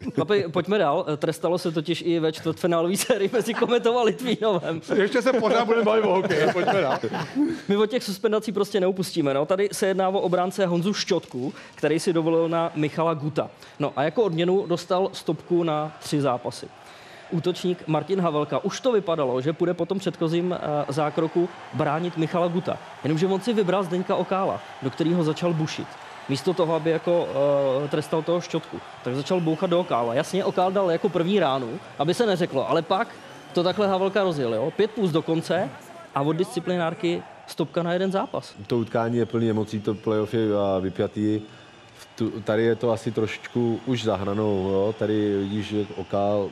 Pojďme dál. Trestalo se totiž i ve čtvrtfinálové sérii mezi Kometou a Litvínovem. Ještě se pořád budeme bavit o hokeji, pojďme dál. My od těch suspendací prostě neupustíme. No. Tady se jedná o obránce Honzu Šťotku, který si dovolil na Michala Guta. No a jako odměnu dostal stopku na 3 zápasy. Útočník Martin Havelka. Už to vypadalo, že půjde po tom předchozím zákroku bránit Michala Guta. Jenomže on si vybral Zdeňka Okála, do kterého začal bušit. Místo toho, aby jako trestal toho Šťotku, tak začal bouchat do Okála. Jasně, Okál dal jako první ránu, aby se neřeklo, ale pak to takhle Havelka rozjel. Jo? 5 plus do konce a od disciplinárky stopka na 1 zápas. To utkání je plný emocí, to playoff je vypjatý. Tady je to asi trošičku už za hranou. Jo? Tady vidíš, že Okál,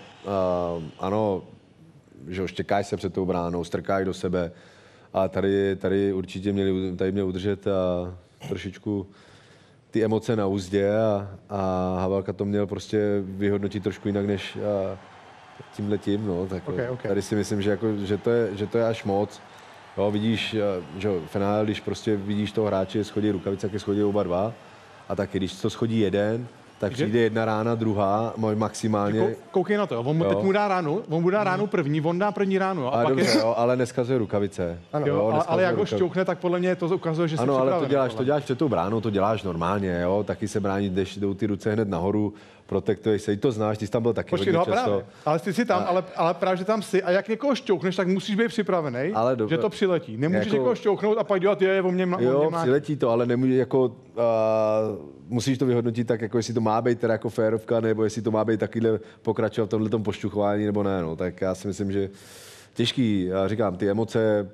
ano, že štěkáš se před tou bránou, strkáš do sebe. A tady určitě měl udržet trošičku ty emoce na úzdě a Havelka to měl prostě vyhodnotit trošku jinak než tímhletím. No, tak okay. Tady si myslím, že to je až moc. Jo, vidíš, že v finále, když prostě vidíš toho hráče, schodí rukavice, tak schodí oba dva. A taky, když to schodí jeden, tak přijde 1 rána, druhá, maximálně. Koukej na to, teď mu dá ránu, první, on dá první ránu. A dobře, jo, ale neskazuje rukavice. Ano, jo, ale jak ho šťouchne, tak podle mě to ukazuje, že jsi připravený. Ano, ale to děláš před tou bránou, to děláš normálně, jo, taky se bránit, když jdou ty ruce hned nahoru, protektuješ se, to znáš, ty jsi tam byl taky hodně často. Právě. Ale ty jsi tam, ale právě, že tam jsi a jak někoho šťouchneš, tak musíš být připravený, že to přiletí. Nemůžeš někoho šťouchnout a pak dělat o mě. Jo, přiletí to, ale nemůže jako musíš to vyhodnotit tak, jako jestli to má být teda jako férovka, nebo jestli to má být takovýhle pokračovat v tomhletom pošťuchování, nebo ne, no. Tak já si myslím, že těžký, já říkám, ty emoce,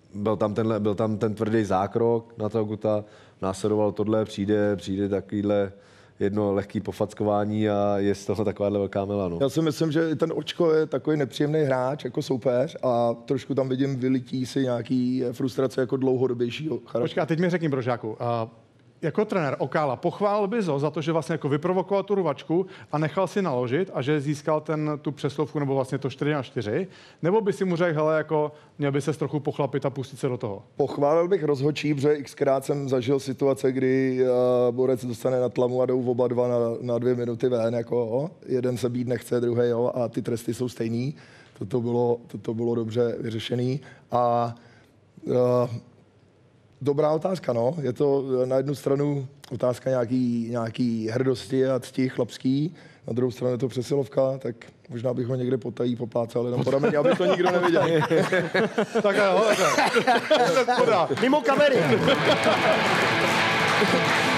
byl tam ten tvrdý zákrok na toho Guta, následovalo tohle, přijde takovýhle jedno lehký pofackování a je z toho takováhle velká mela. No. Já si myslím, že ten Očko je takový nepříjemný hráč jako soupeř a trošku tam vidím vylití si nějaký frustrace jako dlouhodobějšího charakteru. Počkej, a teď mi řekni, Brožáku, jako trenér Okála, pochválil bys ho za to, že vlastně jako vyprovokoval tu rvačku a nechal si naložit a že získal tu přeslovku nebo vlastně to 4-4, nebo by si mu řekl, hele, jako měl by se trochu pochlapit a pustit se do toho? Pochválil bych rozhodčí, protože xkrát jsem zažil situace, kdy borec dostane na tlamu a jdou oba dva na 2 minuty ven, jako jeden se být nechce, druhý jo, a ty tresty jsou stejný. Toto bylo dobře vyřešený a dobrá otázka, no. Je to na jednu stranu otázka nějaký hrdosti a cti chlapský, na druhou stranu je to přesilovka, tak možná bych ho někde potají poplácal jenom po rameni, aby to nikdo neviděl. Tak jo, mimo kamery.